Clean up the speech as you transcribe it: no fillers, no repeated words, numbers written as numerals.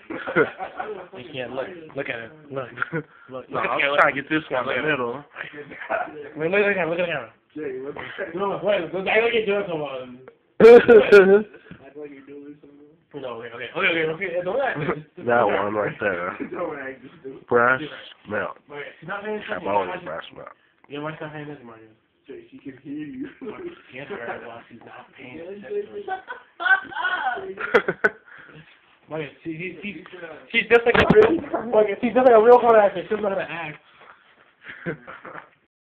You can't look. Look at it. Look. Look. No, Look at I'm the camera. trying to get this one in the middle. Wait, look at the camera. Look at the camera. No, wait. Look, I like you doing some. Act like you're doing something. No, okay. Don't act. That one right there. Don't act just do it. Breast milk. Wait, she's not paying attention. Cambodian breast milk. Yeah, why she's not paying attention, Mario? Jay, she can hear you. Answer her while she's not paying attention. Mario, she's just like a real. She's just like a real hard actor. She doesn't know how to act.